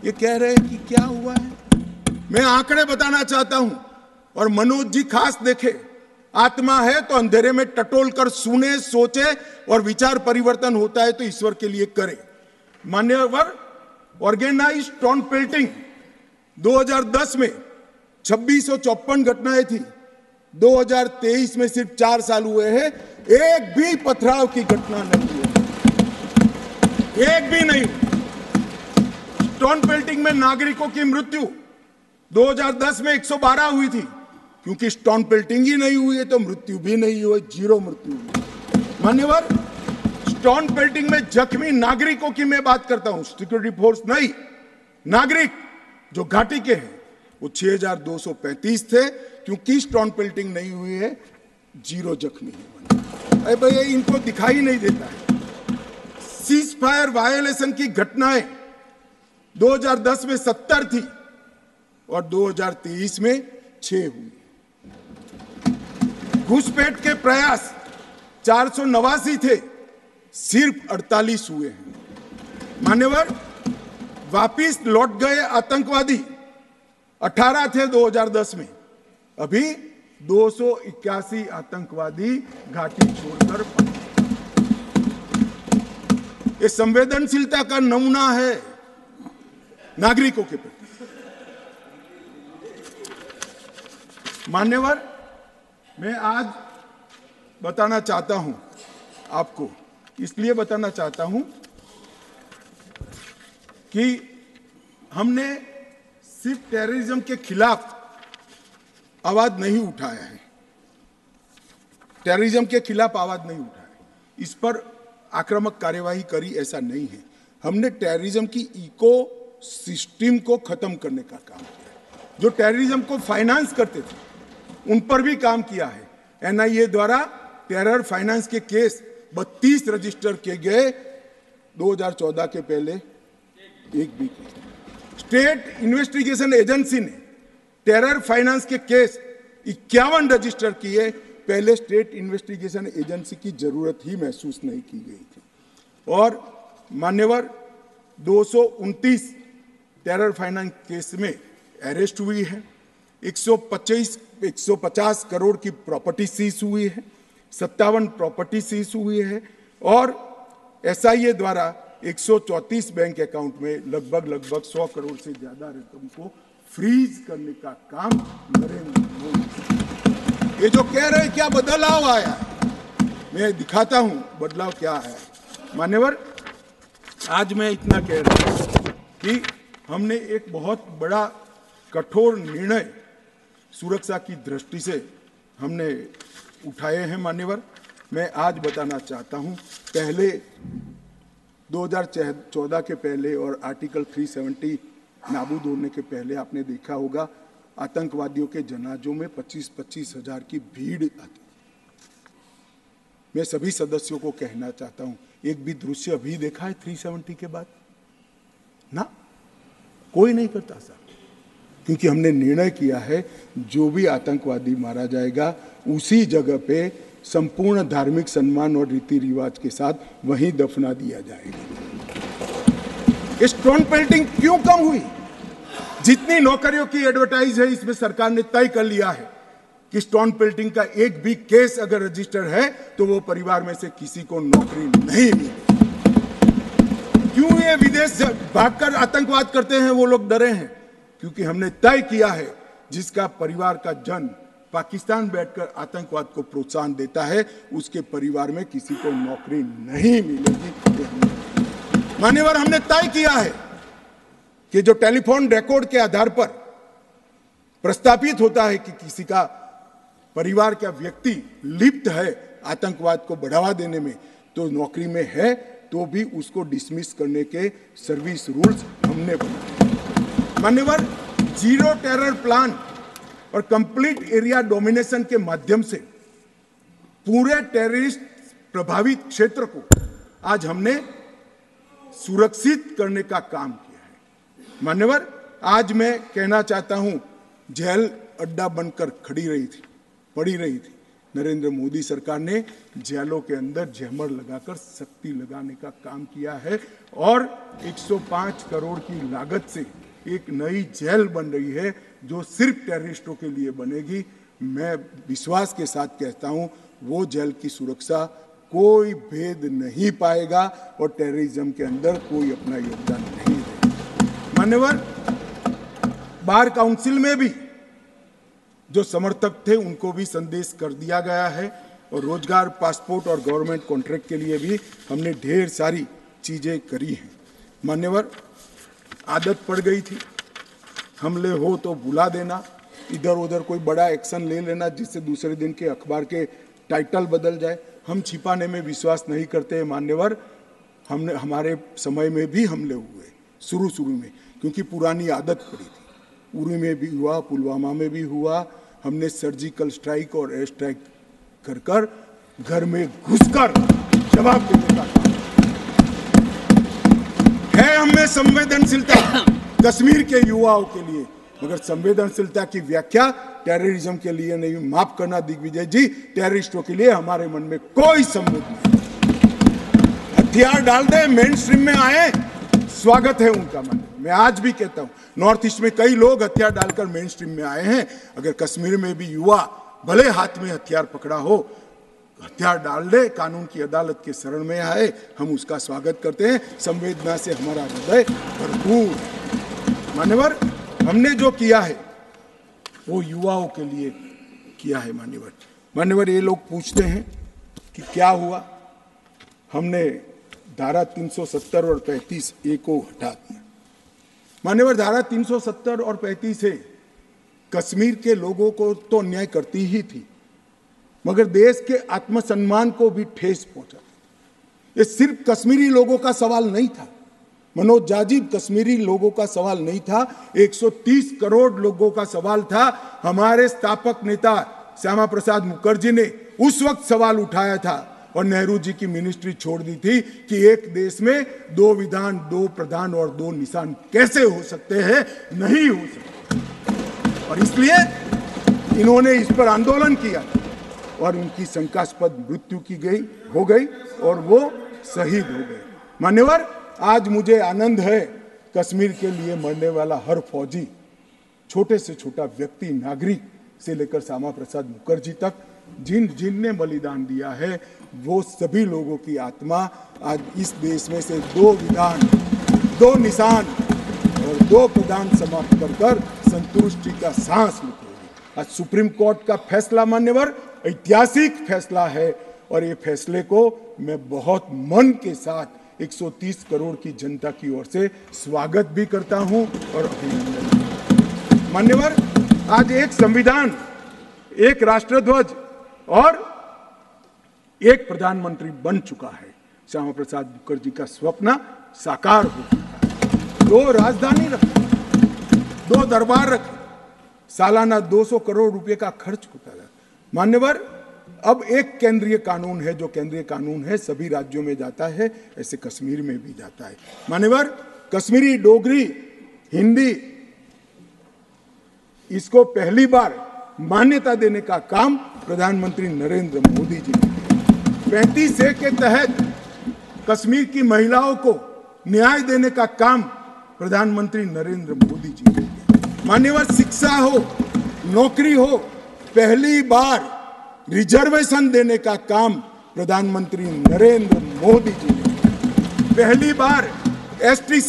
ये कह रहे हैं कि क्या हुआ है। मैं आंकड़े बताना चाहता हूं और मनोज जी खास देखे। आत्मा है तो अंधेरे में टटोल कर सुने, सोचे और विचार परिवर्तन होता है तो ईश्वर के लिए करे। मान्यवर, ऑर्गेनाइज स्टोन पेल्टिंग 2010 में 2654 घटनाएं थी। 2023 में सिर्फ 4 साल हुए हैं, एक भी पथराव की घटना नहीं हुई, एक भी नहीं। स्टोन पेल्टिंग में नागरिकों की मृत्यु 2010 में 112 हुई थी, क्योंकि स्टोन पेल्टिंग ही नहीं हुई है तो मृत्यु भी नहीं हुई, 0 मृत्यु हुई। मान्यवर, स्टोन पेल्टिंग में जख्मी नागरिकों की मैं बात करता हूं, सिक्योरिटी फोर्स नहीं, नागरिक जो घाटी के हैं वो 6235 थे, क्योंकि स्टोन पेल्टिंग नहीं हुई है 0 जख्मी है। अरे भैया, इनको दिखाई नहीं देता है। सीज फायर वायोलेशन की घटनाएं 2010 में 70 थी और 2023 में 6 हुई। घुसपैठ के प्रयास 489 थे, सिर्फ 48 हुए हैं। मान्यवर, वापिस लौट गए आतंकवादी 18 थे 2010 में, अभी 281 आतंकवादी घाटी छोड़कर ये संवेदनशीलता का नमूना है नागरिकों के प्रति। मान्यवर, मैं आज बताना चाहता हूं आपको, इसलिए बताना चाहता हूं कि हमने सिर्फ टेररिज्म के खिलाफ आवाज नहीं उठाया है, टेररिज्म के खिलाफ आवाज नहीं उठाया है, इस पर आक्रामक कार्यवाही करी, ऐसा नहीं है। हमने टेररिज्म की इको सिस्टम को खत्म करने का काम किया। जो टेररिज्म को फाइनेंस करते थे उन पर भी काम किया है। एनआईए द्वारा टेरर फाइनेंस के केस 32 रजिस्टर किए गए 2014 के पहले, एक भी केस। स्टेट इन्वेस्टिगेशन एजेंसी ने टेरर फाइनेंस के केस 51 रजिस्टर किए, पहले स्टेट इन्वेस्टिगेशन एजेंसी की जरूरत ही महसूस नहीं की गई थी। और मान्यवर, 229 टेरर फाइनेंस केस में अरेस्ट हुई है, 150 करोड़ की प्रॉपर्टी सीज हुई है, 57 प्रॉपर्टी सीज हुई है और एसआईए द्वारा 134 बैंक अकाउंट में लगभग 100 करोड़ से ज्यादा रकम को फ्रीज करने का काम नरेंद्र मोदी। ये जो कह रहे हैं क्या बदलाव आया, मैं दिखाता हूं बदलाव क्या है। मान्यवर, आज मैं इतना कह रहा हूं कि हमने एक बहुत बड़ा कठोर निर्णय सुरक्षा की दृष्टि से हमने उठाए हैं। मान्यवर, मैं आज बताना चाहता हूं, पहले 2014 के पहले और आर्टिकल 370 नाबूद होने के पहले आपने देखा होगा आतंकवादियों के जनाजों में 25-25 हजार की भीड़ आती। मैं सभी सदस्यों को कहना चाहता हूं, एक भी दृश्य अभी देखा है 370 के बाद? ना, कोई नहीं करता साहब, क्योंकि हमने निर्णय किया है जो भी आतंकवादी मारा जाएगा उसी जगह पे संपूर्ण धार्मिक सम्मान और रीति रिवाज के साथ वहीं दफना दिया जाएगा। स्टोन पेल्टिंग क्यों कम हुई? जितनी नौकरियों की एडवर्टाइज है, इसमें सरकार ने तय कर लिया है कि स्टोन पेल्टिंग का एक भी केस अगर रजिस्टर है तो वो परिवार में से किसी को नौकरी नहीं मिली। क्यों ये विदेश भागकर आतंकवाद करते हैं वो लोग डरे हैं? क्योंकि हमने तय किया है जिसका परिवार का जन पाकिस्तान बैठकर आतंकवाद को प्रोत्साहन देता है उसके परिवार में किसी को नौकरी नहीं मिलेगी। मान्यवर, हमने तय किया है कि जो टेलीफोन रिकॉर्ड के आधार पर प्रस्तापित होता है कि किसी का परिवार का व्यक्ति लिप्त है आतंकवाद को बढ़ावा देने में, तो नौकरी में है तो भी उसको डिसमिस करने के सर्विस रूल्स हमने बनाए। मान्यवर, जीरो टेरर प्लान और कंप्लीट एरिया डोमिनेशन के माध्यम से पूरे टेररिस्ट प्रभावित क्षेत्र को आज हमने सुरक्षित करने का काम किया है। मान्यवर, आज मैं कहना चाहता हूं, जेल अड्डा बनकर पड़ी रही थी, नरेंद्र मोदी सरकार ने जेलों के अंदर जैमर लगाकर सख्ती लगाने का काम किया है और 105 करोड़ की लागत से एक नई जेल बन रही है जो सिर्फ टेररिस्टों के लिए बनेगी। मैं विश्वास के साथ कहता हूं वो जेल की सुरक्षा कोई भेद नहीं पाएगा और टेररिज्म के अंदर कोई अपना योगदान नहीं देगा। मान्यवर, बार काउंसिल में भी जो समर्थक थे उनको भी संदेश कर दिया गया है और रोजगार, पासपोर्ट और गवर्नमेंट कॉन्ट्रैक्ट के लिए भी हमने ढेर सारी चीजें करी हैं। मान्यवर, आदत पड़ गई थी हमले हो तो बुला देना, इधर उधर कोई बड़ा एक्शन ले लेना जिससे दूसरे दिन के अखबार के टाइटल बदल जाए। हम छिपाने में विश्वास नहीं करते हैं मान्यवर। हमारे समय में भी हमले हुए शुरू में, क्योंकि पुरानी आदत पड़ी थी। उरी में भी हुआ, पुलवामा में भी हुआ। हमने सर्जिकल स्ट्राइक और एयर स्ट्राइक कर घर में घुसकर जवाब देने का काम है। हमें संवेदनशीलता कश्मीर के युवाओं के लिए, मगर संवेदनशीलता की व्याख्या टेररिज्म के लिए नहीं। माफ करना दिग्विजय जी, टेररिस्टों के लिए हमारे मन में कोई संवेद नहीं। हथियार डाल दे, मेन स्ट्रीम में आए, स्वागत है उनका। मन मैं आज भी कहता हूं, नॉर्थ ईस्ट में कई लोग हथियार डालकर मेन स्ट्रीम में आए हैं। अगर कश्मीर में भी युवा भले हाथ में हथियार पकड़ा हो, हथियार डाल दे, कानून की अदालत के शरण में आए, हम उसका स्वागत करते हैं। संवेदना से हमारा हृदय भरपूर। मान्यवर, हमने जो किया है वो युवाओं के लिए किया है। मान्यवर, ये लोग पूछते हैं कि क्या हुआ। हमने धारा 370 और 35A को हटा दिया। मान्यवर, धारा 370 और 35 से कश्मीर के लोगों को तो अन्याय करती ही थी, मगर देश के आत्मसम्मान को भी ठेस पहुंचा। ये सिर्फ कश्मीरी लोगों का सवाल नहीं था मनोज जाजिब, कश्मीरी लोगों का सवाल नहीं था, 130 करोड़ लोगों का सवाल था। हमारे स्थापक नेता श्यामा प्रसाद मुखर्जी ने उस वक्त सवाल उठाया था और नेहरू जी की मिनिस्ट्री छोड़ दी थी कि एक देश में 2 विधान, 2 प्रधान और 2 निशान कैसे हो सकते हैं? नहीं हो सकते। और इसलिए इन्होंने इस पर आंदोलन किया और उनकी शंकास्पद मृत्यु हो गई और वो शहीद हो गए। मान्यवर, आज मुझे आनंद है कश्मीर के लिए मरने वाला हर फौजी, छोटे से छोटा व्यक्ति, नागरिक से लेकर श्यामा प्रसाद मुखर्जी तक, जिन ने बलिदान दिया है, वो सभी लोगों की आत्मा आज इस देश में से 2 विधान, 2 निशान और 2 प्रधान समाप्त कर संतुष्टि का सांस लेगी। आज सुप्रीम कोर्ट का फैसला मान्यवर ऐतिहासिक फैसला है और ये फैसले को मैं बहुत मन के साथ 130 करोड़ की जनता की ओर से स्वागत भी करता हूं और अभिनंदन। मान्यवर, आज एक संविधान, एक राष्ट्रध्वज और एक प्रधानमंत्री बन चुका है। श्यामा प्रसाद मुखर्जी का स्वप्न साकार हो चुका है। 2 राजधानी रखी, 2 दरबार रखे, सालाना 200 करोड़ रुपए का खर्च होता है। मान्यवर, अब एक केंद्रीय कानून है, जो केंद्रीय कानून है सभी राज्यों में जाता है, ऐसे कश्मीर में भी जाता है। मान्यवर, कश्मीरी, डोगरी, हिंदी, इसको पहली बार मान्यता देने का काम प्रधानमंत्री नरेंद्र मोदी जी ने किया। 35A के तहत कश्मीर की महिलाओं को न्याय देने का काम प्रधानमंत्री नरेंद्र मोदी जी ने किया। मान्यवर, शिक्षा हो, नौकरी हो, पहली बार रिजर्वेशन देने का काम प्रधानमंत्री नरेंद्र मोदी जी ने। पहली बार एसटी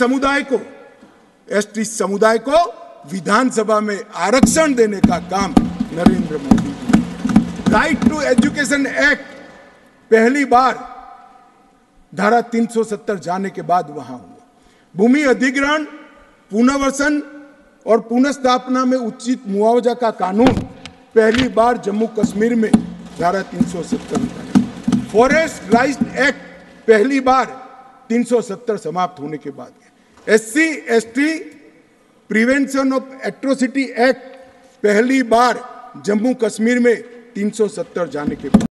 समुदाय को विधानसभा में आरक्षण देने का काम नरेंद्र मोदी जी ने। राइट टू एजुकेशन एक्ट पहली बार धारा 370 जाने के बाद वहां हुआ। भूमि अधिग्रहण, पुनर्वसन और पुनर्स्थापना में उचित मुआवजा का कानून पहली बार जम्मू कश्मीर में धारा 370। फॉरेस्ट राइट्स एक्ट पहली बार 370 समाप्त होने के बाद। SC/ST prevention of atrocity act पहली बार जम्मू कश्मीर में 370 जाने के बाद।